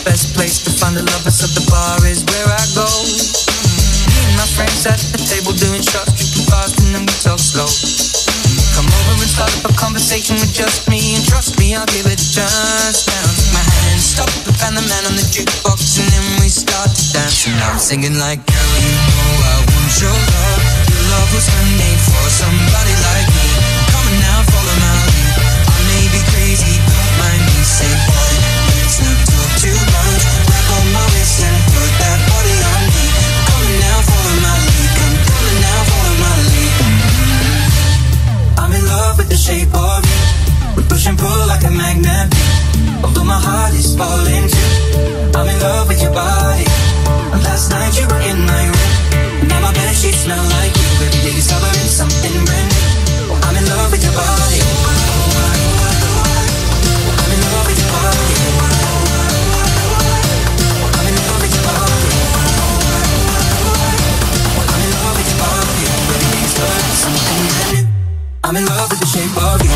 best place to find the lovers of the bar is where I go. Me and my friends at the table doing shots, drinking fast and then we talk slow. Come over and start up a conversation with just me, and trust me, I'll give it a chance. Now take my hand and stop and find the man on the jukebox, and then we start to dance. And I'm singing like, girl, you know I want your love. Your love was handmade for somebody like me. Come on now, follow my lead. I may be crazy, don't mind me. Say, boy, let's not talk too much. Grab on my wrist and put that body on me. Come on now, follow my lead. Come on now, follow my lead. I'm in love with the shape of you. We push and pull like a magnet. Although my heart is falling too. I'm in love with your body. Last night you were in my room. Now my bedsheets smell like you. Every day discovering something brand new. I'm in love with your body. I'm in love with your body. I'm in love with your body. I'm in love with your body. Every day discovering something brand new. I'm in love with the shape of you.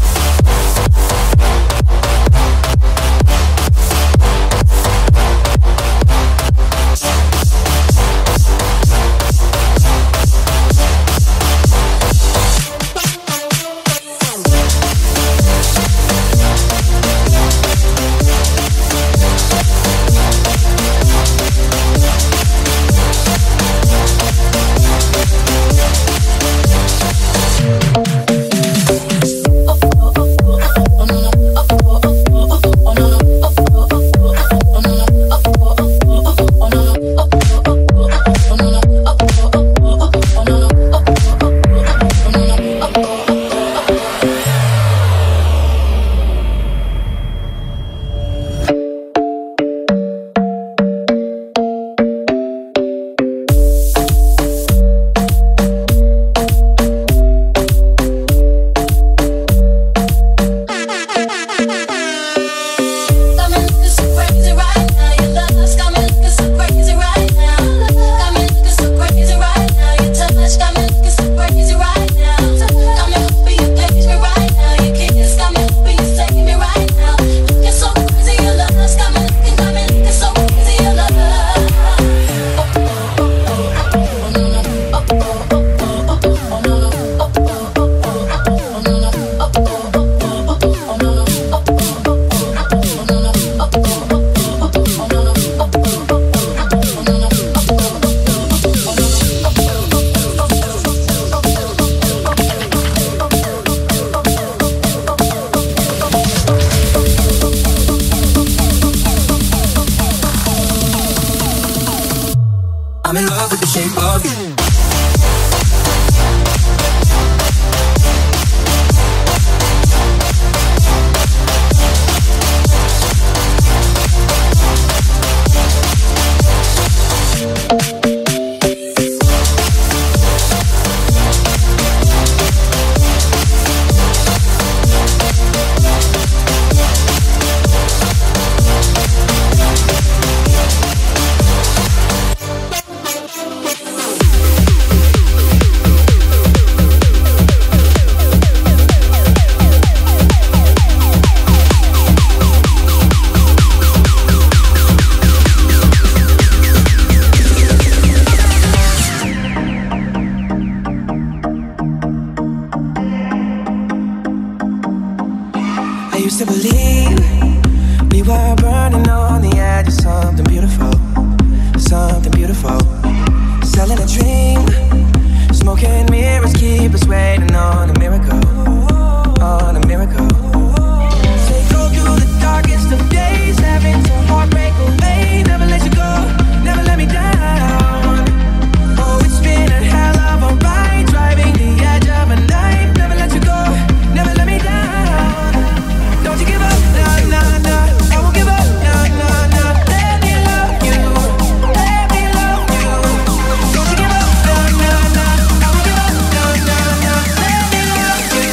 I'm in love with the shape of you. To believe we were burning on the edge of something beautiful, something beautiful. Selling a dream, smoking mirrors keep us waiting on a miracle, on a miracle. Say go through the darkest of days, having to heartbreak away. Never let you go, never let me down. Oh, it's been a hell of a ride, driving the edge of a knife. Never let you go, never let me down. Don't you give up, nah, nah, nah. I won't give up, nah, nah, nah. Let me love you, let me love you. Don't you give up, nah, nah, nah. I won't give up, nah, nah, nah. Let me love you.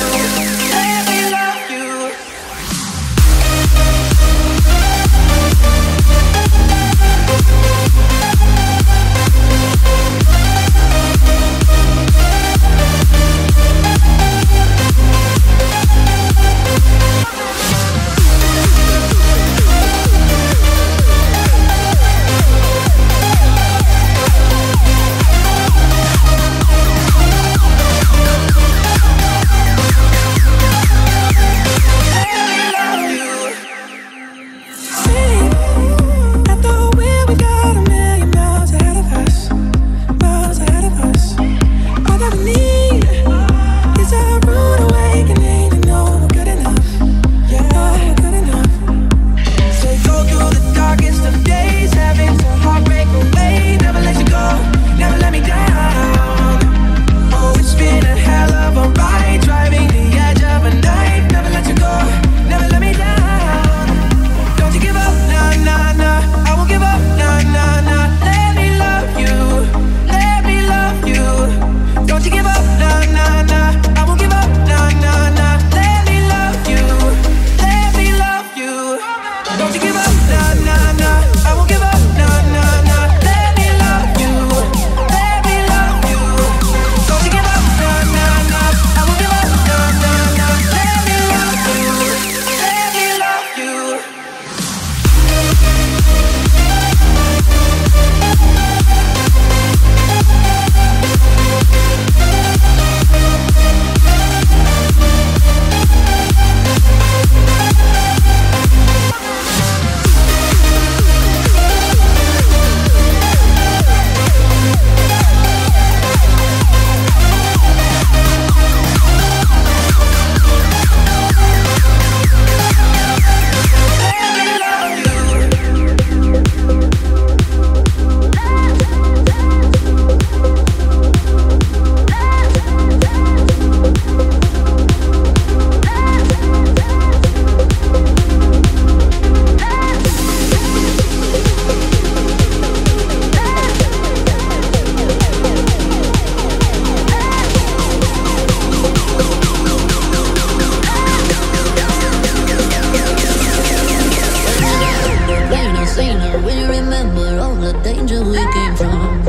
remember all the danger we came from.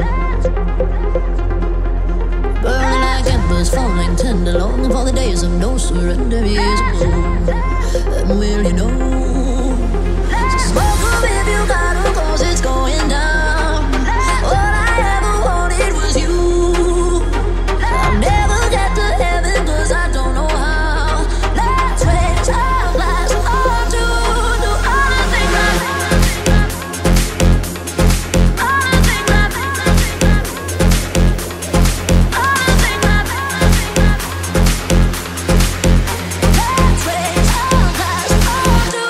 Burning like embers, falling tender, longing for the days of no surrender years ago. And will you know? So smoke up if you got 'em, 'cause it's going down. All I ever wanted was you. I'll never get to heaven 'cause I don't know how. Let's raise our glass all to do all the things I all the things I all the things I let's raise our glass all to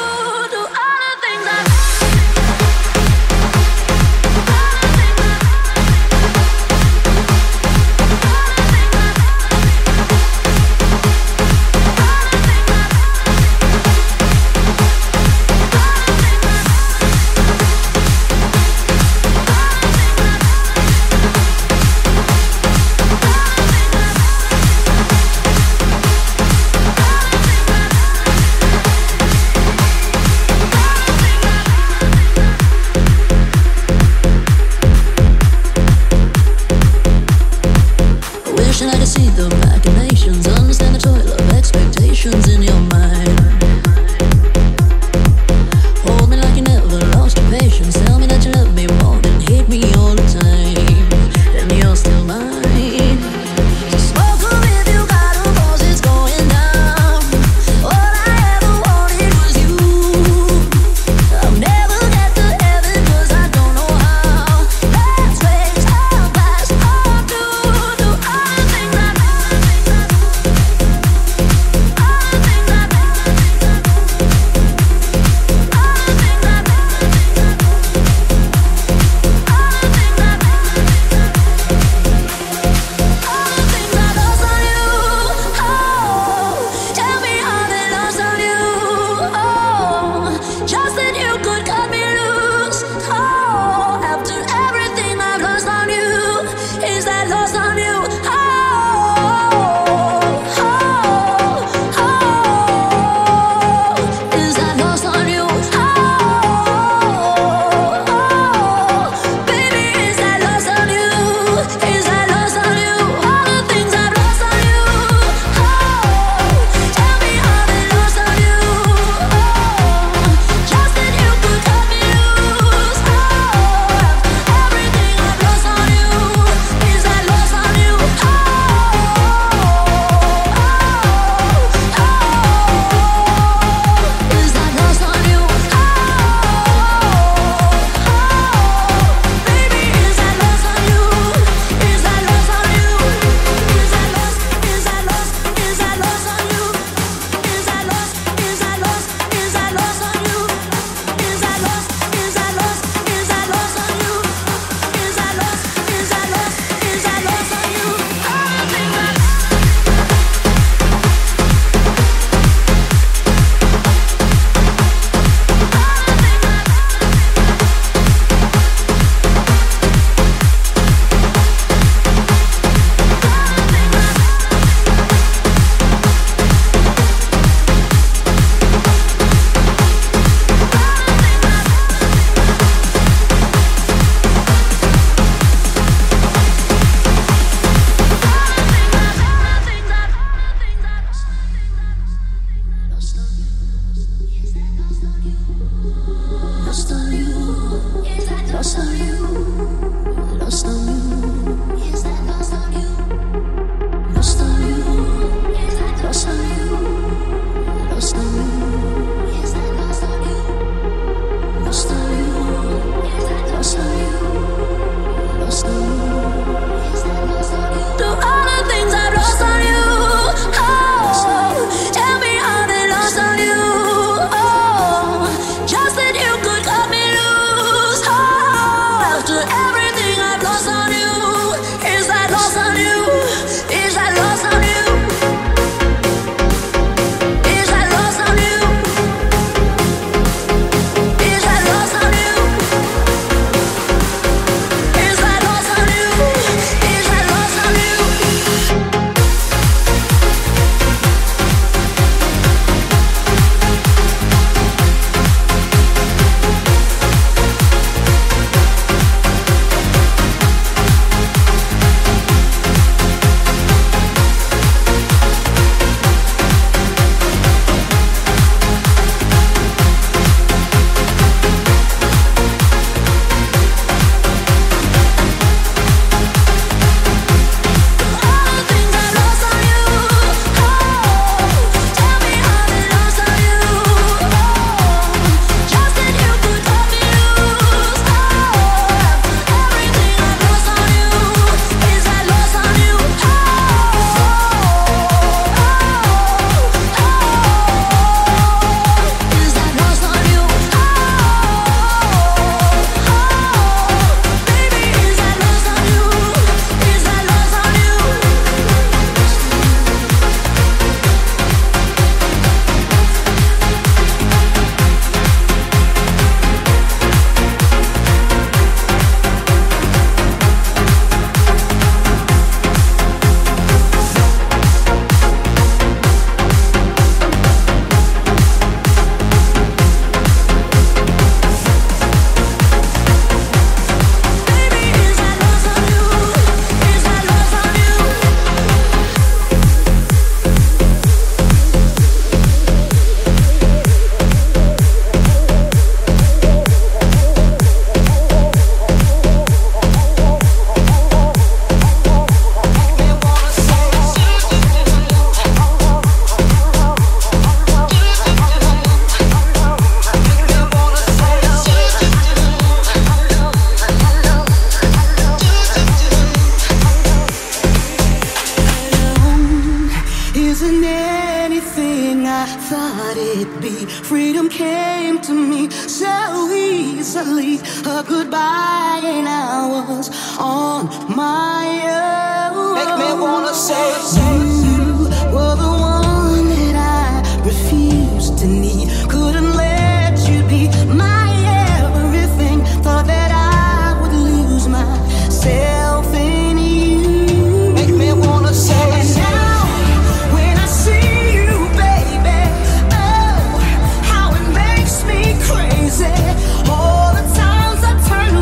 thought it'd be. Freedom came to me so easily. A goodbye and I was on my own. Make me wanna say you were the one that I refused to need. Couldn't let you be my everything. Thought that I would lose myself in you. Make me wanna say and now when I see you, baby, oh, how it makes me crazy. All the times I turned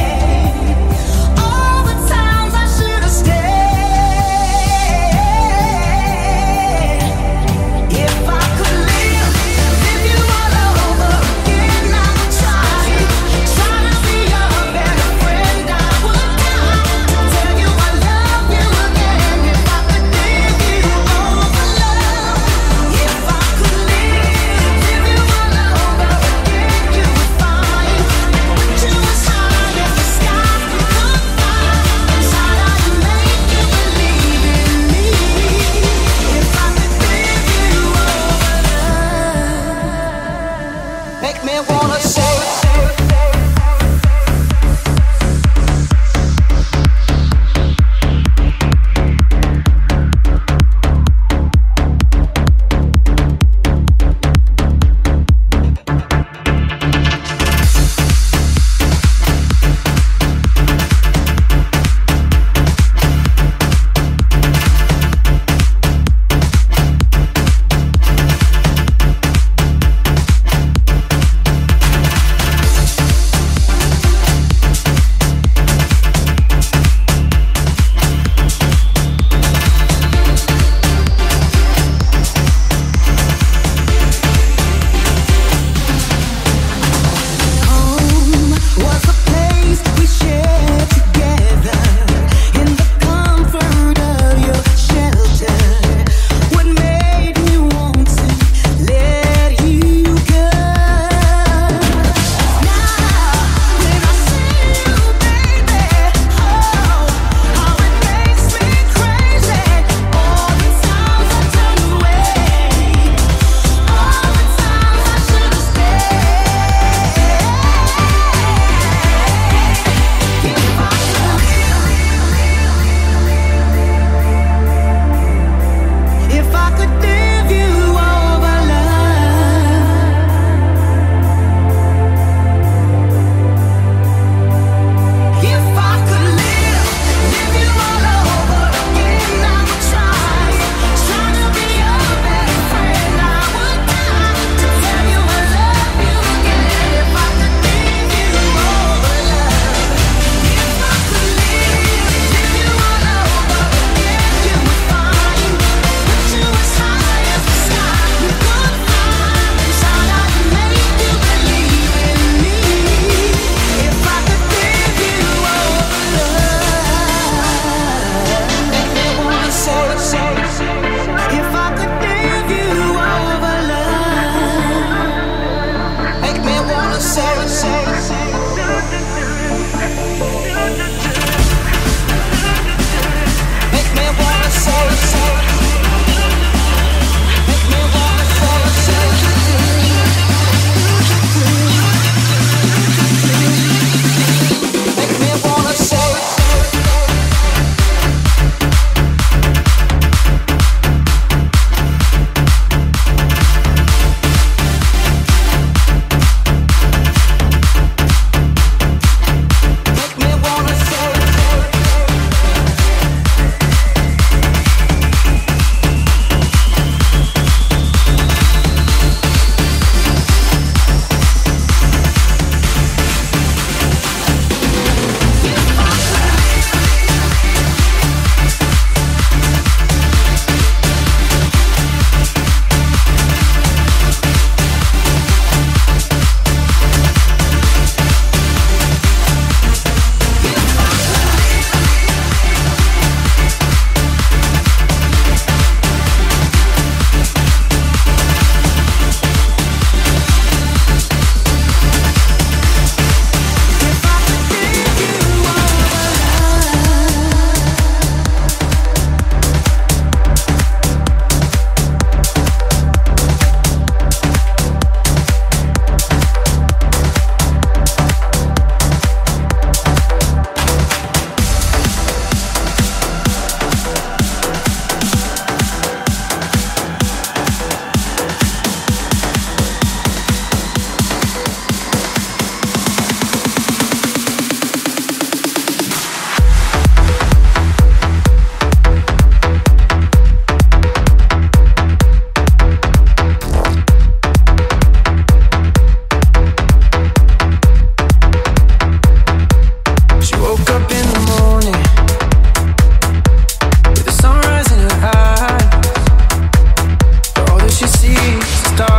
away, all the times I should have stayed.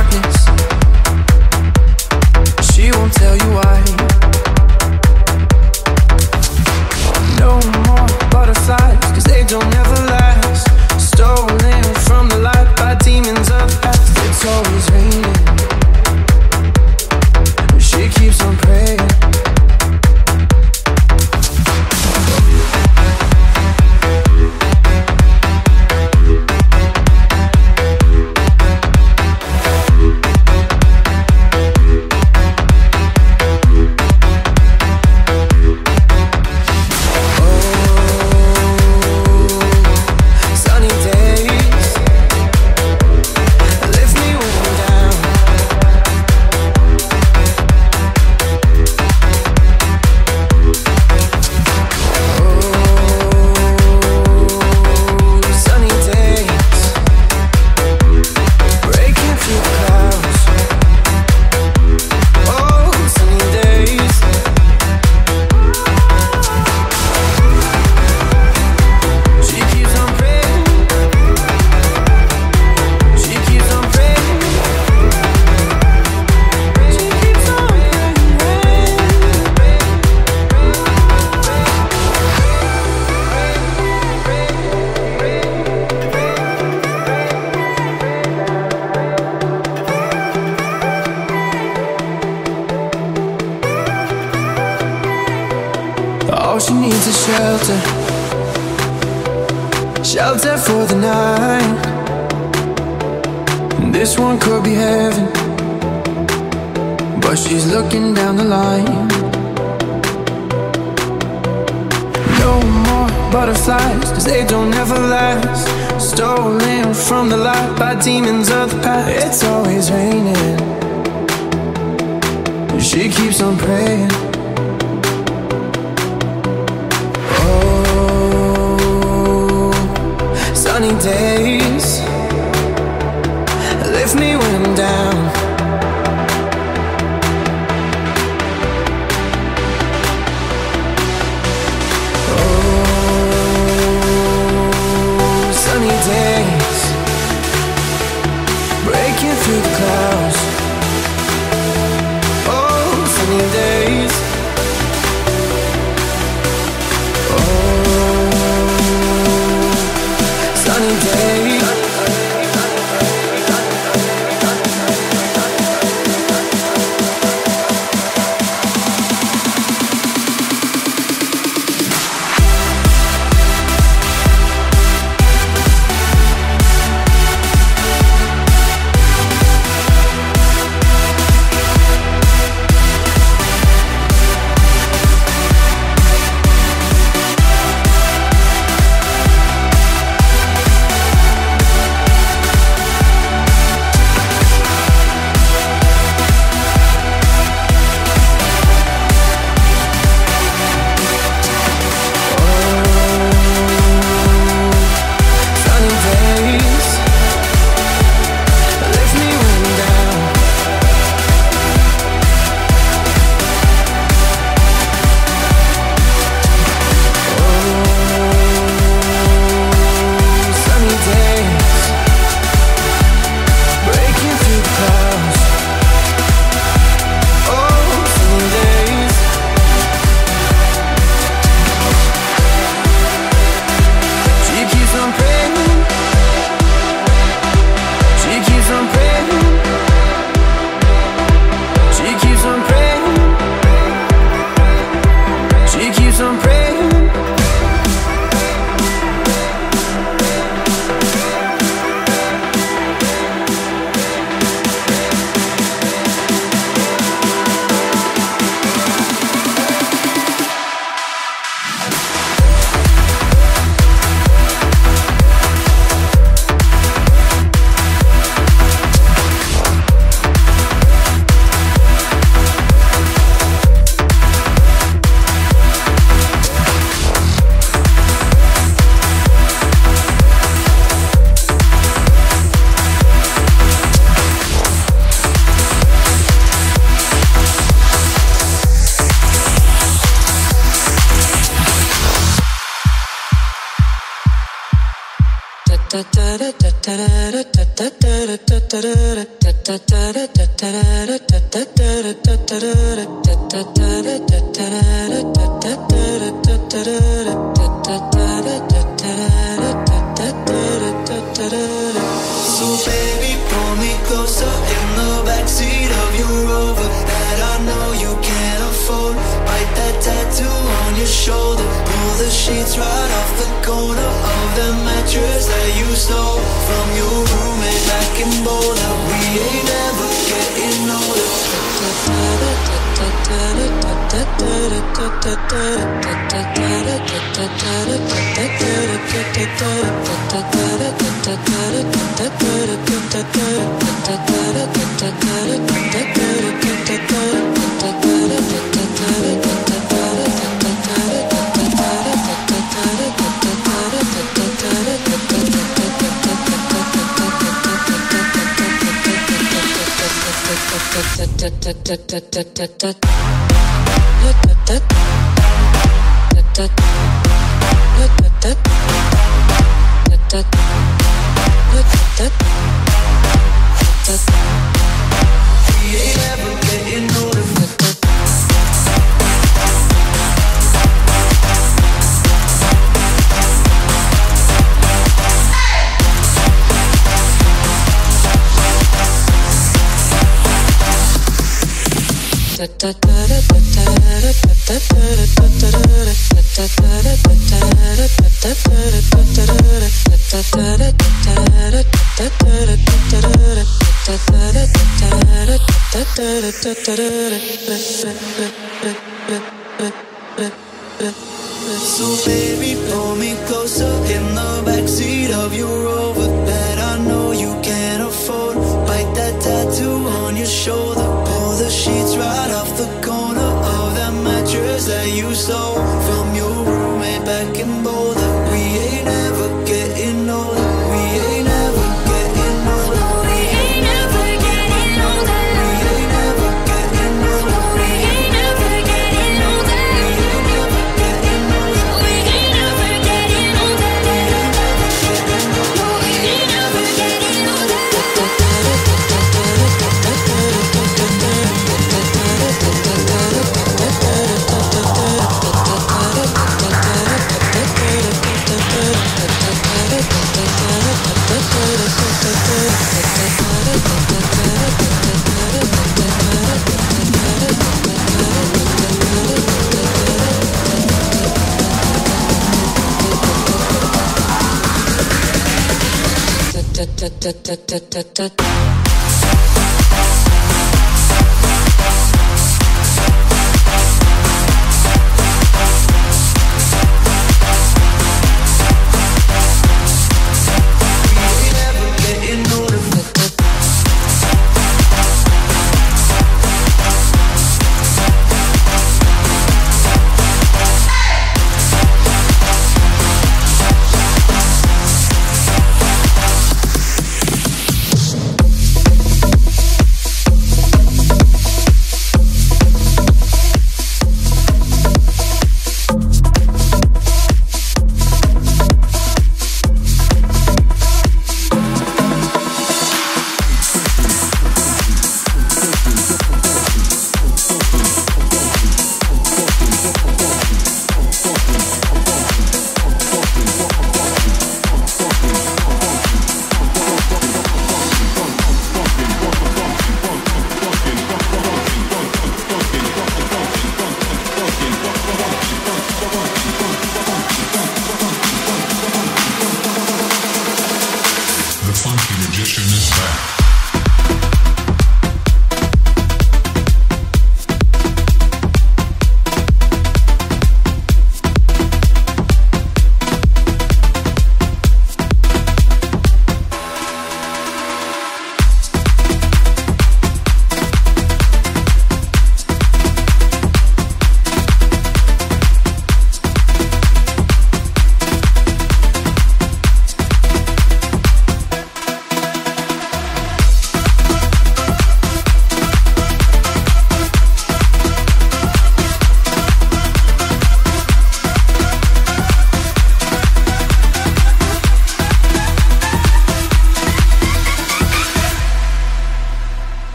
darkness. She won't tell you why. No more butterflies, 'cause they don't ever last. Stolen from the light by demons of the past. It's always raining. She keeps on praying. Shelter for the night. This one could be heaven, but she's looking down the line. No more butterflies, 'cause they don't ever last. Stolen from the light by demons of the past. It's always raining. She keeps on praying. Sunny days lift me when I'm down. Oh, sunny days breaking through the clouds. Oh, sunny days. Sunny day. So baby, pull me closer in the backseat of your Rover that I know you can't afford. Bite that tattoo on your shoulder. Pull the sheets right off the corner of the mattress that you stole from your roommate back in Boulder. We ain't ever getting older. We ain't ever getting older. So baby, pull me closer in the backseat of your Rover that I know you can't afford. Bite that tattoo on your shoulder. Pull the sheets right off the corner of that mattress that you stole from your roommate back in Boulder. We ain't ever getting older. We ain't ever getting older. We ain't ever getting older. We ain't ever getting older. We ain't ever getting older. We ain't ever getting older. We ain't ever getting older.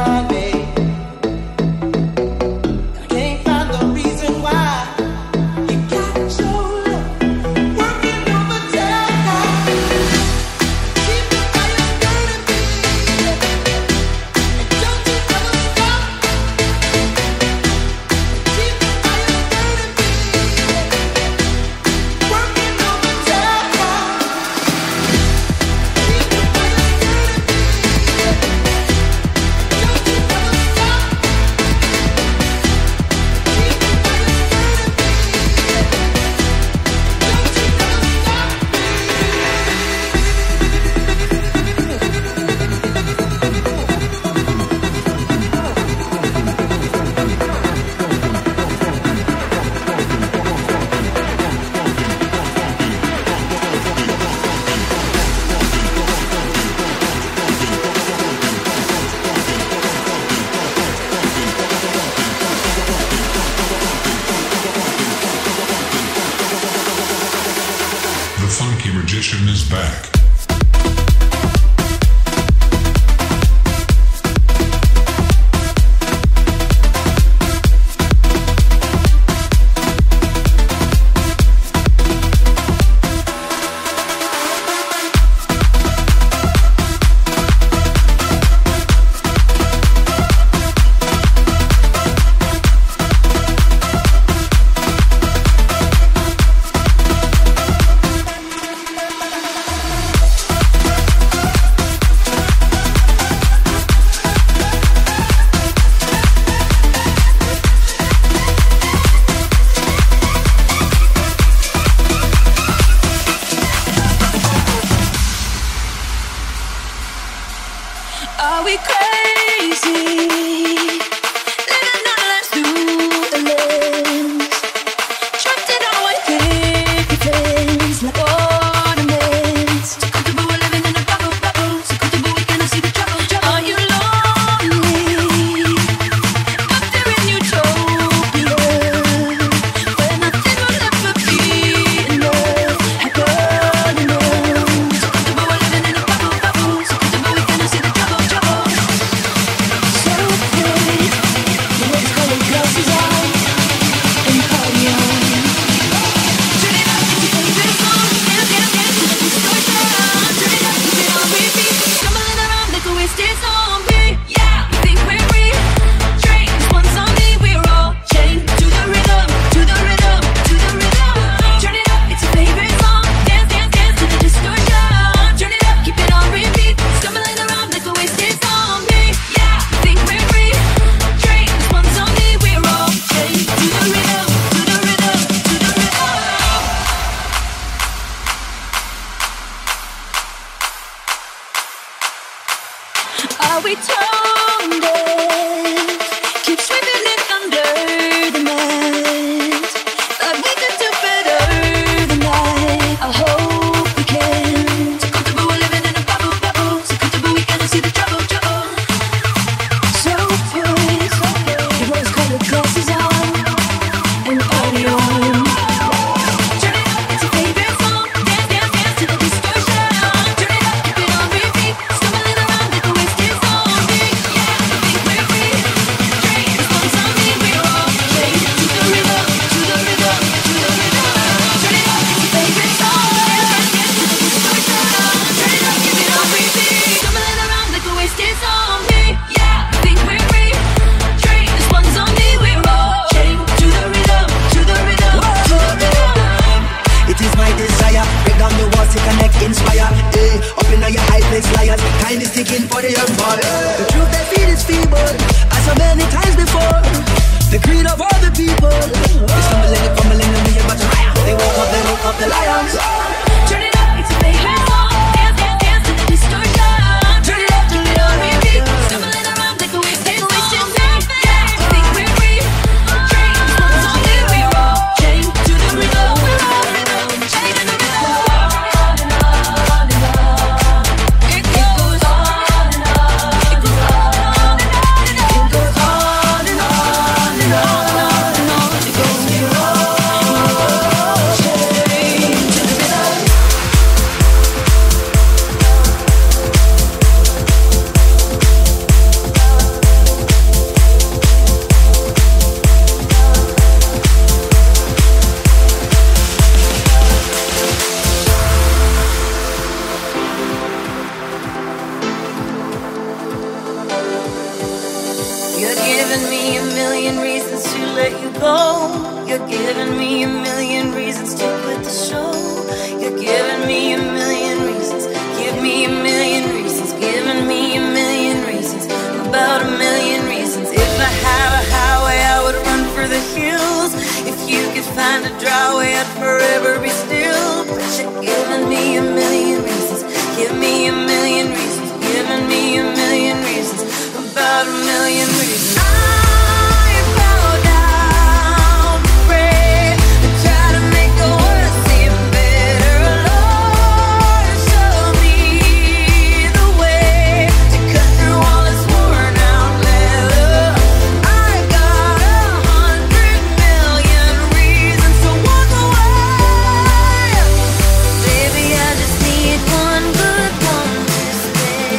magician is back. Are we crazy? Living our lives through the lens, trapped in our white picket fence like ornaments. So comfortable we're living in a bubble, bubble. So comfortable we cannot see the trouble, trouble. Are you lonely? Up there in utopia, where nothing will ever be enough. Happen enough. So comfortable we're living in a bubble, bubble. So comfortable we cannot see the trouble, trouble. So good, the rose-colored glasses on and party on. Turn it up, it's your favorite song. Dance, dance, dance to the distortion. Turn it up, keep it on repeat. Stumbling around like a wasted zombie. Yeah, we think we're free. Drink this one zombie. We're all chained to the rhythm, to the rhythm, to the rhythm. Turn it up, it's your favorite song. Dance, dance, dance to the distortion. Turn it up, keep it on repeat. Stumbling around like a wasted zombie. Yeah, we think we're free. Drink this one zombie. We're all chained to the rhythm, to the rhythm, to the rhythm. Are we tone deaf? Keep sweeping it under the mat. Thought we could do better than that. I hope we can. So comfortable we're living in a bubble, bubble. So comfortable we cannot see the trouble, trouble. So put the rose-colored glasses on and party on. Turn it up, it's your favorite song. Dance, dance, dance to the distortion. Turn it up, keep it on repeat. Stumbling around like a wasted zombie. Yeah, I think we're free. Drink this one zombie. We're all chained to the rhythm, to the rhythm, to the rhythm. Turn it up, it's your favorite song. Dance, dance, dance to the distortion. Turn it up, keep it on repeat. Stumbling around like a wasted zombie. Yeah, I think we're free. Drink this one zombie. We're all chained to the rhythm, to the rhythm, to the rhythm. It is my desire, break down the walls to connect, inspire. Up in your high place, liars, time is ticking for the empire. The truth they feed is feeble, as so many times before. The greed of all the people, they stumbling and fumbling and being but they woke up the lions. Turn it up, it's your favorite song. Dance, dance, dance to the distortion. Turn it up, keep it on repeat. Stumbling around like a wasted zombie. Yeah, I think we're free. Drink this one zombie. We're all chained to the rhythm. Chained to the rhythm. It goes on and on. It goes on and on and on. It goes on and on and on and on. It goes on. Chained to the rhythm. You're giving me a million reasons to let you go. You're giving me a million reasons to quit the show. You're giving me a million reasons. Give me a million reasons. Giving me a million reasons. About a million reasons. If I had a highway, I would run for the hills. If you could find a dry way, I'd forever be still. But you're giving me a million reasons. Give me a million reasons. Giving me a million reasons. About a million reasons. I bow down to pray and try to make the world seem better. Lord, show me the way to cut through all this worn out leather. I've got 100 million reasons to walk away. Baby, I just need one good one to stay.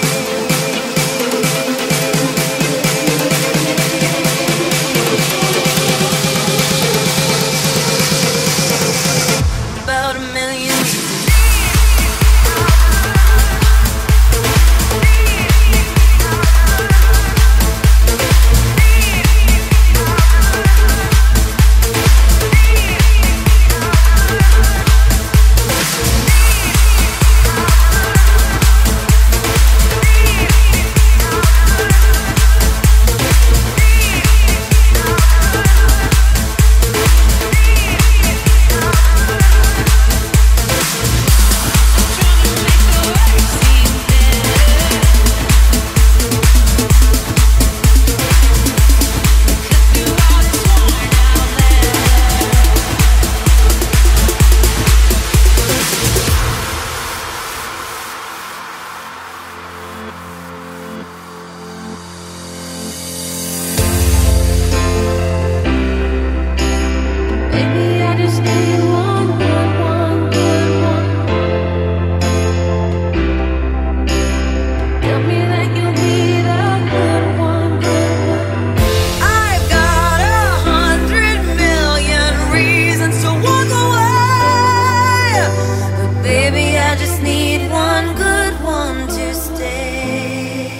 About a million reasons. Baby, I just need one good one. Tell me that you'll be the good one. I've got 100 million reasons to walk away, but baby, I just need one good one to stay.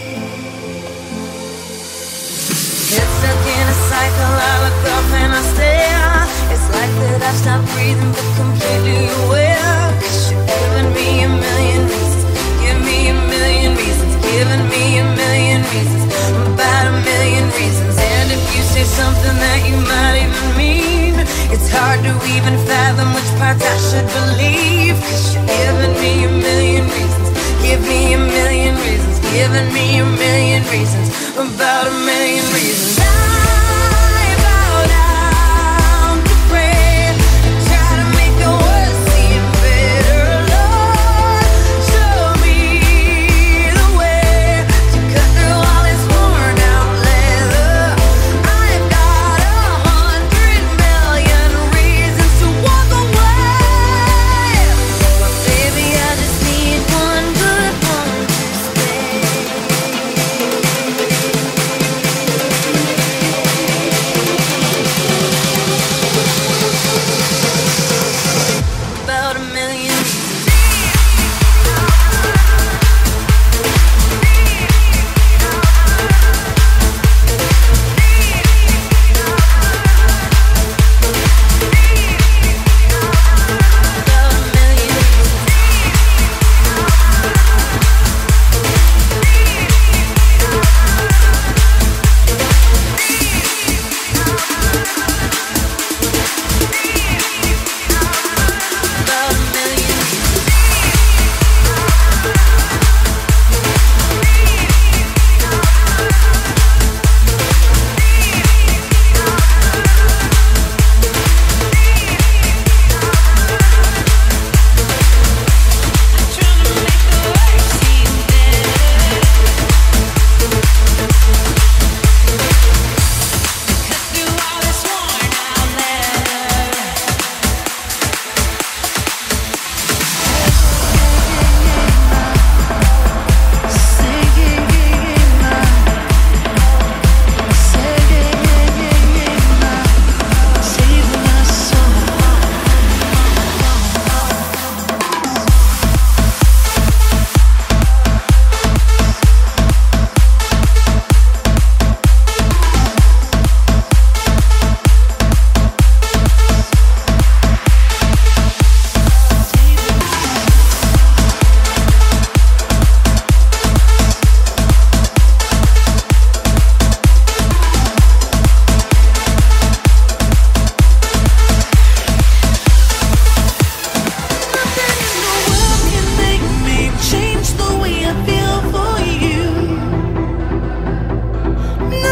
Get stuck in a cycle, I look up and I stare. It's like that I've stopped breathing but completely aware. 'Cause you're giving me a million reasons. Give me a million reasons. Giving me a million reasons. About a million reasons. And if you say something that you might even mean, it's hard to even fathom which parts I should believe. 'Cause you're giving me a million reasons. Give me a million reasons. Giving me a million reasons. About a million reasons. I bow down to pray and try to make the world seem better. Lord, show me the way to cut through all this worn out leather. I've got 100 million reasons to walk away, but baby, I just need one good one to stay.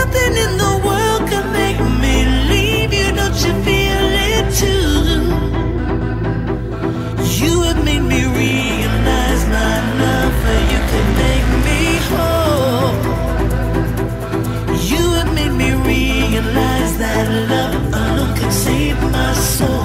nothing in the world can make me leave you. Don't you feel it too? You have made me realize my love for you can make me whole. You have made me realize that love alone can save my soul.